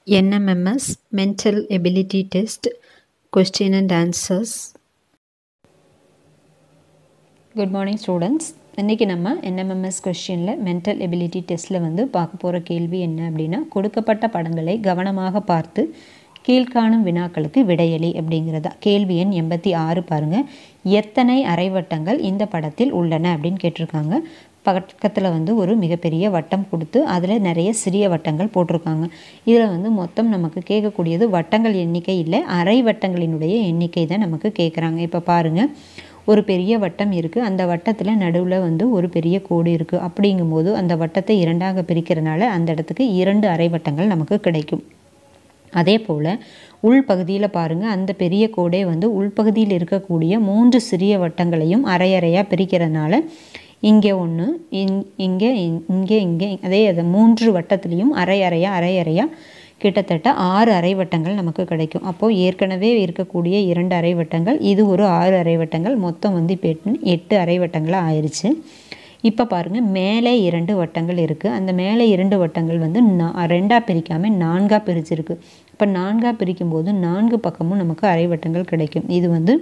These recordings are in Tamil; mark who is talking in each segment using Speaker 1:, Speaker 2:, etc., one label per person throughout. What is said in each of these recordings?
Speaker 1: NMMS Mental Ability Test Question and Answers. Good morning students. இன்றைக்கி நம்ம NMMS கொஸ்டினில் மென்டல் எபிலிட்டி டெஸ்ட்டில் வந்து பார்க்க போகிற கேள்வி என்ன அப்படின்னா, கொடுக்கப்பட்ட படங்களை கவனமாக பார்த்து கீழ்காணும் வினாக்களுக்கு விடையளி அப்படிங்கிறதா. கேள்வி எண் 86 பாருங்கள். எத்தனை அரைவட்டங்கள் இந்த படத்தில் உள்ளன அப்படின்னு கேட்டிருக்காங்க. பக்கத்தில் வந்து ஒரு மிகப்பெரிய வட்டம் கொடுத்து அதில் நிறைய சிறிய வட்டங்கள் போட்டிருக்காங்க. இதில் வந்து மொத்தம் நமக்கு கேட்கக்கூடியது வட்டங்கள் எண்ணிக்கை இல்லை, அரை வட்டங்களினுடைய எண்ணிக்கை தான் நமக்கு கேட்குறாங்க. இப்போ பாருங்கள், ஒரு பெரிய வட்டம் இருக்குது. அந்த வட்டத்தில் நடுவில் வந்து ஒரு பெரிய கோடு இருக்குது. அப்படிங்கும்போது அந்த வட்டத்தை இரண்டாக பிரிக்கிறதுனால அந்த இடத்துக்கு 2 அரை வட்டங்கள் நமக்கு கிடைக்கும். அதே போல் உள்பகுதியில் பாருங்கள், அந்த பெரிய கோடே வந்து உள்பகுதியில் இருக்கக்கூடிய 3 சிறிய வட்டங்களையும் அரையாக பிரிக்கிறதுனால இங்கே ஒன்று, இங்கே அதே 3 வட்டத்துலேயும் அரையாக கிட்டத்தட்ட 6 அரை வட்டங்கள் நமக்கு கிடைக்கும். அப்போது ஏற்கனவே இருக்கக்கூடிய 2 அரை வட்டங்கள், இது ஒரு 6 அரை வட்டங்கள், மொத்தம் வந்து இப்போ 8 அரை வட்டங்களாக ஆயிடுச்சு. இப்போ பாருங்கள், மேலே 2 வட்டங்கள் இருக்குது. அந்த மேலே 2 வட்டங்கள் வந்து 2ஆக பிரிக்காமல் 4ஆக பிரிச்சிருக்கு. இப்போ 4ஆக பிரிக்கும்போது 4 பக்கமும் நமக்கு அரை வட்டங்கள் கிடைக்கும். இது வந்து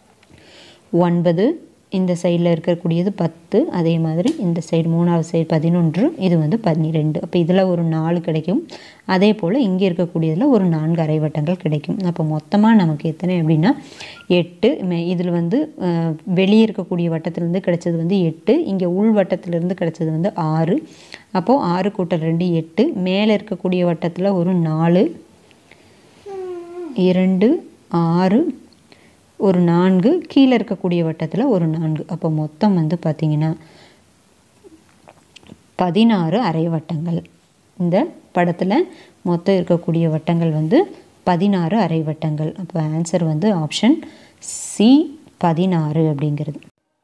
Speaker 1: 9, இந்த சைடில் இருக்கக்கூடியது 10, அதே மாதிரி இந்த சைடு 3ஆவது சைடு 11, இது வந்து 12. அப்போ இதில் ஒரு 4 கிடைக்கும். அதே போல் இங்கே இருக்கக்கூடியதில் ஒரு 4 அரை வட்டங்கள் கிடைக்கும். அப்போ மொத்தமாக நமக்கு எத்தனை அப்படின்னா 8. இதில் வந்து வெளியே இருக்கக்கூடிய வட்டத்திலேருந்து கிடைச்சது வந்து 8, இங்கே உள் வட்டத்திலேருந்து கிடைச்சது வந்து 6. அப்போது 6 கூட்டல் 2 8. மேலே இருக்கக்கூடிய வட்டத்தில் ஒரு 4, 2, 6, ஒரு 4, கீழே இருக்கக்கூடிய வட்டத்தில் ஒரு 4. அப்போ மொத்தம் வந்து பார்த்திங்கன்னா 16 அரை வட்டங்கள். இந்த படத்தில் மொத்தம் இருக்கக்கூடிய வட்டங்கள் வந்து 16 அரை வட்டங்கள். அப்போ ஆன்சர் வந்து ஆப்ஷன் சி 16 அப்படிங்கிறது.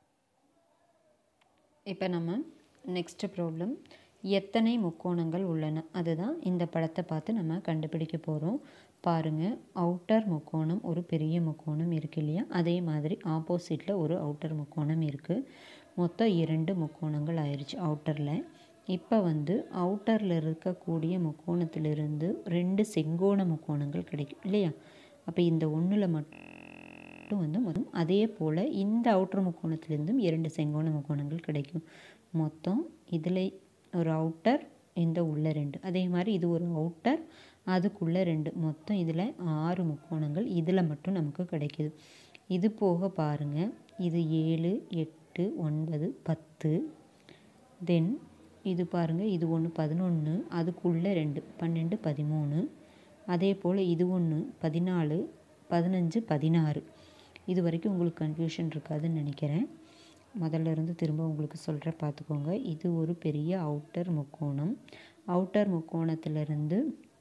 Speaker 1: இப்போ நம்ம நெக்ஸ்ட் ப்ராப்ளம், எத்தனை முக்கோணங்கள் உள்ளன அதுதான் இந்த படத்தை பார்த்து நம்ம கண்டுபிடிக்க போகிறோம். பாருங்கள், அவுட்டர் முக்கோணம் ஒரு பெரிய முக்கோணம் இருக்குது இல்லையா, அதே மாதிரி ஆப்போசிட்டில் ஒரு அவுட்டர் முக்கோணம் இருக்குது. மொத்தம் 2 முக்கோணங்கள் ஆயிடுச்சு அவுட்டரில். இப்போ வந்து அவுட்டரில் இருக்கக்கூடிய முக்கோணத்திலிருந்து 2 செங்கோண முக்கோணங்கள் கிடைக்கும் இல்லையா. அப்போ இந்த ஒன்றில் மட்டும் வந்து அதே போல் இந்த அவுட்டர் முக்கோணத்திலிருந்தும் 2 செங்கோண முக்கோணங்கள் கிடைக்கும். மொத்தம் இதில் ஒரு அவுட்டர், இந்த உள்ள 2, அதே மாதிரி இது ஒரு அவுட்டர், அதுக்குள்ளே 2, மொத்தம் இதில் 6 முக்கோணங்கள் இதில் மட்டும் நமக்கு கிடைக்கிது. இது போக பாருங்கள், இது 7, 8, 9, 10. தென் இது பாருங்கள், இது ஒன்று 11, அதுக்குள்ளே 2 12, 13. அதே போல் இது ஒன்று 14, 15, 16. இது வரைக்கும் உங்களுக்கு கன்ஃபியூஷன் இருக்காதுன்னு நினைக்கிறேன். முதல்ல இருந்து திரும்ப உங்களுக்கு சொல்கிறேன், பார்த்துக்கோங்க. இது ஒரு பெரிய அவுட்டர் முக்கோணம். அவுட்டர் முக்கோணத்திலிருந்து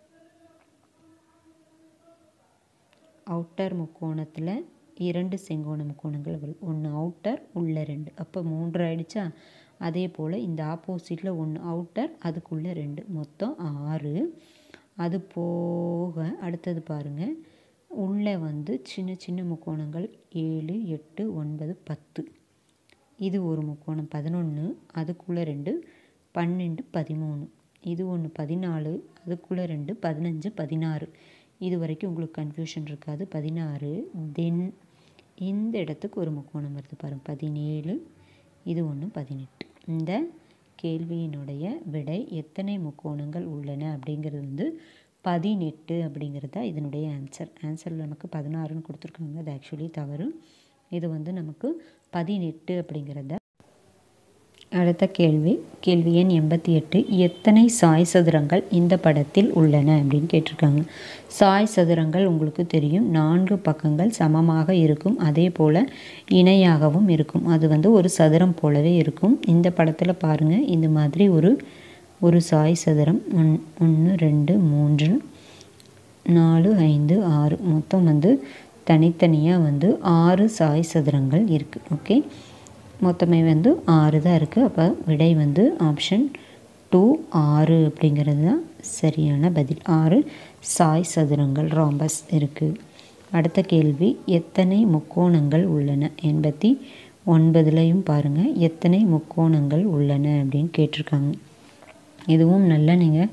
Speaker 1: அவுட்டர் முக்கோணத்தில் 2 செங்கோண முக்கோணங்கள் வரும். ஒன்று அவுட்டர், உள்ள 2, அப்போ 3 ஆயிடுச்சா. அதே போல் இந்த ஆப்போசிட்டில் ஒன்று அவுட்டர், அதுக்குள்ளே 2, மொத்தம் 6. அது போக அடுத்தது பாருங்கள், உள்ளே வந்து சின்ன சின்ன முக்கோணங்கள் 7, 8, 9, 10. இது ஒரு முக்கோணம் 11, அதுக்குள்ளே 2, 12, 13. இது ஒன்று 14, அதுக்குள்ளே 2, 15, 16. இது வரைக்கும் உங்களுக்கு கன்ஃபியூஷன் இருக்காது. 16. தென் இந்த இடத்துக்கு ஒரு முக்கோணம் வருது பாருங்கள், 17. இது ஒன்று 18. இந்த கேள்வியினுடைய விடை எத்தனை முக்கோணங்கள் உள்ளன அப்படிங்கிறது வந்து 18 அப்படிங்கிறது தான் இதனுடைய ஆன்சரில் நமக்கு 16ன்னு கொடுத்துருக்காங்க. அது ஆக்சுவலி தவறு. இது வந்து நமக்கு 18 அப்படிங்கிறத. அடுத்த கேள்வி எண் 88, எத்தனை சாய் சதுரங்கள் இந்த படத்தில் உள்ளன அப்படின்னு கேட்டிருக்காங்க. சாய் சதுரங்கள் உங்களுக்கு தெரியும், 4 பக்கங்கள் சமமாக இருக்கும், அதே போல் இணையாகவும் இருக்கும். அது வந்து ஒரு சதுரம் போலவே இருக்கும். இந்த படத்தில் பாருங்கள், இந்த மாதிரி ஒரு சாய் சதுரம் 1 2 3 4 5 6, மொத்தம் வந்து தனித்தனியாக வந்து 6 சாய் சதுரங்கள் இருக்குது. ஓகே, மொத்தமே வந்து 6 தான் இருக்குது. அப்போ விடை வந்து ஆப்ஷன் 2 6 அப்படிங்கிறது தான் சரியான பதில். 6 சாய் சதுரங்கள் ராம்பஸ் இருக்குது. அடுத்த கேள்வி, எத்தனை முக்கோணங்கள் உள்ளன 89லையும் பாருங்கள், எத்தனை முக்கோணங்கள் உள்ளன அப்படின்னு கேட்டிருக்காங்க. இதுவும் நல்லா நீங்கள்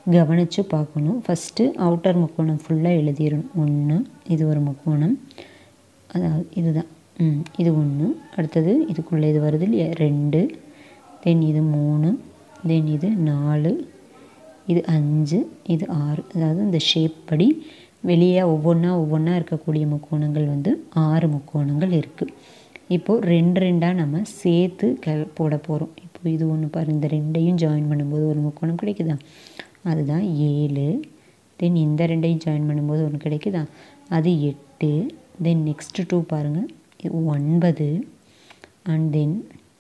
Speaker 1: கவனித்து பார்க்கணும். ஃபஸ்ட்டு அவுட்டர் முக்கோணம் ஃபுல்லாக எழுதிடணும். 1 இது ஒரு முக்கோணம், அதாவது இதுதான், இது 1, அடுத்தது இதுக்குள்ளே இது வருது இல்லையா 2, தென் இது 3, தென் இது 4, இது 5, இது 6. அதாவது இந்த ஷேப் படி வெளியே ஒவ்வொன்றா இருக்கக்கூடிய முக்கோணங்கள் வந்து 6 முக்கோணங்கள் இருக்குது. இப்போது 2 2ஆக நம்ம சேர்த்து போட போகிறோம். இப்போ இது ஒன்று பாருங்கள், இந்த 2ஐயும் ஜாயின் பண்ணும்போது ஒரு முக்கோணம் கிடைக்குதா, அதுதான் 7. தென் இந்த 2ஐயும் ஜாயின் பண்ணும்போது ஒன்று கிடைக்குதா, அது 8. தென் நெக்ஸ்ட் 2 பாருங்கள், 9. அண்ட் தென்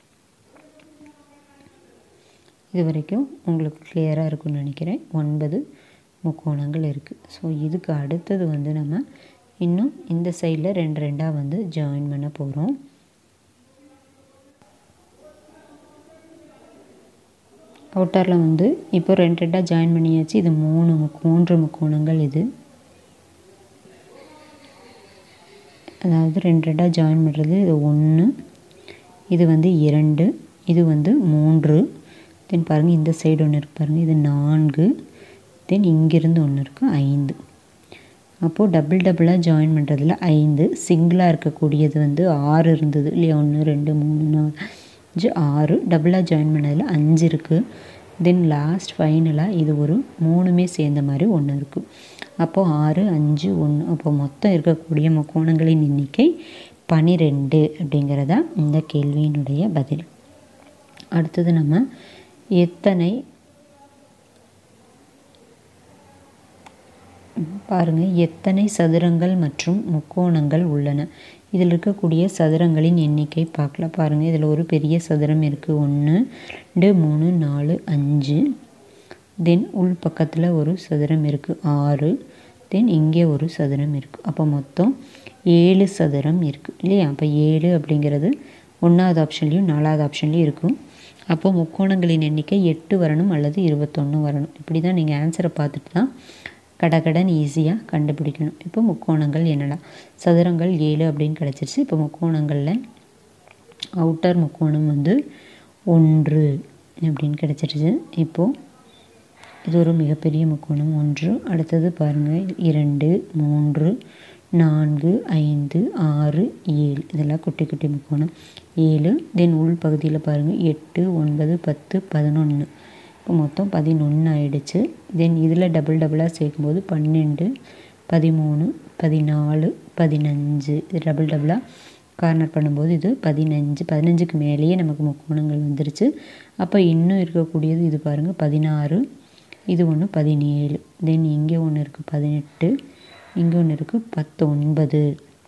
Speaker 1: இது வரைக்கும் உங்களுக்கு கிளியராக இருக்குன்னு நினைக்கிறேன். 9 முக்கோணங்கள் இருக்குது. ஸோ இதுக்கு அடுத்தது வந்து நம்ம இன்னும் இந்த சைடில் 2 2ஆக வந்து ஜாயின் பண்ண போகிறோம். அவுட்டரில் வந்து இப்போ 2 2ஆக ஜாயின் பண்ணியாச்சு. இது 3 முக்கோணங்கள். இது அதாவது 2 2ஆக ஜாயின் பண்ணுறது இது 1, இது வந்து 2, இது வந்து 3. தென் பாருங்கள் இந்த சைடு ஒன்று இருக்குது பாருங்கள், இது 4. தென் இங்கேருந்து ஒன்று இருக்குது 5. அப்போது டபுளாக ஜாயின் பண்ணுறதுல 5, சிங்கிளாக இருக்கக்கூடியது வந்து 6 இருந்தது இல்லையா, 1 2 3 4 5 6, டபுளாக ஜாயின் பண்ணதில் 5 இருக்குது. தென் லாஸ்ட் ஃபைனலாக இது ஒரு 3மே சேர்ந்த மாதிரி ஒன்று இருக்குது. அப்போது 6 5 1, அப்போ மொத்தம் இருக்கக்கூடிய முக்கோணங்களின் எண்ணிக்கை 12 அப்படிங்கிறதா இந்த கேள்வியினுடைய பதில். அடுத்தது நம்ம எத்தனை சதுரங்கள் மற்றும் முக்கோணங்கள் உள்ளன. இதில் இருக்கக்கூடிய சதுரங்களின் எண்ணிக்கை பார்க்கலாம். பாருங்கள், இதில் ஒரு பெரிய சதுரம் இருக்குது, 1 2 3 4 5. தென் உள் பக்கத்தில் ஒரு சதுரம் இருக்குது 6. தென் இங்கே ஒரு சதுரம் இருக்குது. அப்போ மொத்தம் 7 சதுரம் இருக்குது இல்லையா. அப்போ 7 அப்படிங்கிறது 1வது ஆப்ஷன்லேயும் 4வது ஆப்ஷன்லேயும் இருக்கும். அப்போது முக்கோணங்களின் எண்ணிக்கை 8 வரணும் அல்லது 21 வரணும். இப்படி தான் நீங்கள் ஆன்சரை பார்த்துட்டு தான் கடகடன் ஈஸியாக கண்டுபிடிக்கணும். இப்போ முக்கோணங்கள் என்னடா, சதுரங்கள் 7 அப்படின்னு கிடச்சிருச்சு. இப்போ முக்கோணங்களில் அவுட்டர் முக்கோணம் வந்து 1 அப்படின்னு கிடச்சிருச்சு. இப்போது இது ஒரு மிகப்பெரிய முக்கோணம் 1. அடுத்தது பாருங்கள் 2 3 4 5 6 7, இதெல்லாம் குட்டி குட்டி முக்கோணம் 7. தென் உள் பகுதியில் பாருங்கள் 8 9 10 11, இப்போ மொத்தம் 11 ஆகிடுச்சு. தென் இதில் டபுளாக சேர்க்கும்போது 12 13 14 15, இது டபுளாக கார்னர் பண்ணும்போது இது 15. 15க்கு மேலேயே நமக்கு முக்கோணங்கள் வந்துருச்சு. அப்போ இன்னும் இருக்கக்கூடியது இது பாருங்கள் 16, இது ஒன்று 17. தென் இங்கே ஒன்று இருக்குது 18, இங்கே ஒன்று இருக்குது 19.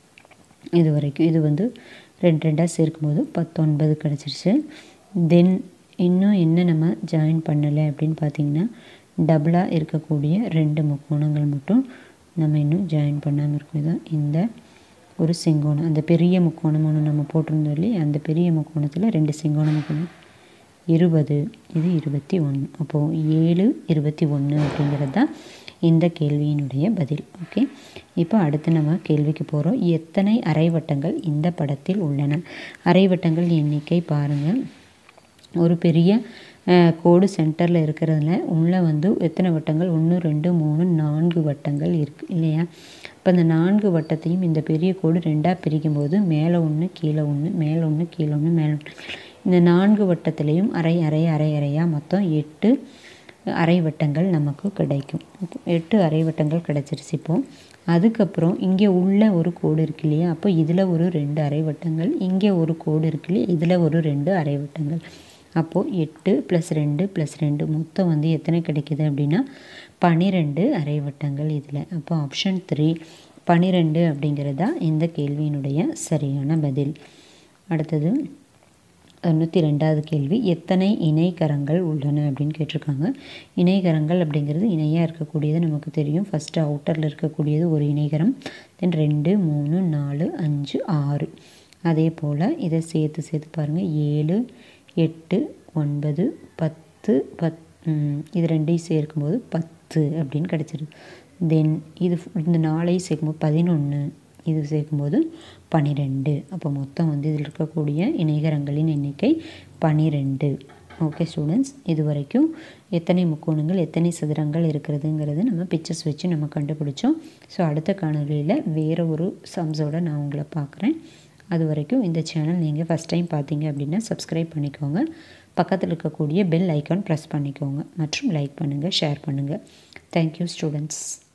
Speaker 1: இது வரைக்கும் இது வந்து 2 2ஆக சேர்க்கும்போது 19 கிடச்சிருச்சு. தென் இன்னும் என்ன நம்ம ஜாயின் பண்ணலை அப்படின்னு பார்த்திங்கன்னா, டபுளாக இருக்கக்கூடிய 2 முக்கோணங்கள் மட்டும் நம்ம இன்னும் ஜாயின் பண்ணாமல் இருக்கோம். இதுதான் இந்த ஒரு செங்கோணம், அந்த பெரிய முக்கோணம் ஒன்று நம்ம போட்டிருந்தோம் இல்லையா, அந்த பெரிய முக்கோணத்தில் 2 செங்கோண முக்கோணம் 20, இது 21. அப்போது 7 21 அப்படிங்கிறது தான் இந்த கேள்வியினுடைய பதில். ஓகே, இப்போ அடுத்து நம்ம கேள்விக்கு போகிறோம். எத்தனை அரைவட்டங்கள் இந்த படத்தில் உள்ளன? அரைவட்டங்கள் எண்ணிக்கை பாருங்கள். ஒரு பெரிய கோடு சென்டரில் இருக்கிறதுல உள்ளே வந்து எத்தனை வட்டங்கள், 1 2 3 4 வட்டங்கள் இருக்குது இல்லையா. இப்போ இந்த 4 வட்டத்தையும் இந்த பெரிய கோடு 2ஆக பிரிக்கும்போது மேலே 1 கீழே 1, மேலே 1 கீழே 1, மேலே 1, இந்த 4 வட்டத்துலேயும் அரையாக மொத்தம் 8 அரைவட்டங்கள் நமக்கு கிடைக்கும். 8 அரைவட்டங்கள் கிடச்சிருச்சு. இப்போது அதுக்கப்புறம் இங்கே உள்ள ஒரு கோடு இருக்கு இல்லையா, அப்போ இதில் ஒரு 2 அரைவட்டங்கள், இங்கே ஒரு கோடு இருக்கு இல்லையா, இதில் ஒரு 2 அரைவட்டங்கள். அப்போது 8 + 2 + 2 மொத்தம் வந்து எத்தனை கிடைக்கிது அப்படின்னா 12 அரைவட்டங்கள் இதில். அப்போ ஆப்ஷன் 3 12 அப்படிங்கிறது தான் இந்த கேள்வியினுடைய சரியான பதில். அடுத்தது 92வது கேள்வி, எத்தனை இணைகரங்கள் உள்ளன அப்படின்னு கேட்டிருக்காங்க. இணைகரங்கள் அப்படிங்கிறது இணையாக இருக்கக்கூடியது நமக்கு தெரியும். ஃபஸ்ட்டு அவுட்டரில் இருக்கக்கூடியது ஒரு இணைகரம், தென் 2 3 4 5 6. அதே போல் இதை சேர்த்து பாருங்கள் 7 8 9 10 இது 2ஐயும் சேர்க்கும்போது 10 அப்படின்னு கிடச்சிருது. தென் இந்த 4ஐயும் சேர்க்கும்போது 11, இது சேர்க்கும்போது 12. அப்போ மொத்தம் வந்து இதில் இருக்கக்கூடிய இணைகரங்களின் எண்ணிக்கை 12. ஓகே ஸ்டூடெண்ட்ஸ், இது வரைக்கும் எத்தனை முக்கோணங்கள் எத்தனை சதுரங்கள் இருக்கிறதுங்கிறது நம்ம பிக்சர்ஸ் வச்சு நம்ம கண்டுபிடிச்சோம். ஸோ அடுத்த காணொலியில் வேறு ஒரு சம்ஸோடு நான் உங்களை பார்க்குறேன். அது வரைக்கும் இந்த சேனல் நீங்கள் ஃபஸ்ட் டைம் பார்த்தீங்க அப்படின்னா சப்ஸ்கிரைப் பண்ணிக்கோங்க. பக்கத்தில் இருக்கக்கூடிய பெல் ஐக்கான் ப்ரெஸ் பண்ணிக்கோங்க மற்றும் லைக் பண்ணுங்கள், ஷேர் பண்ணுங்கள். Thank you students.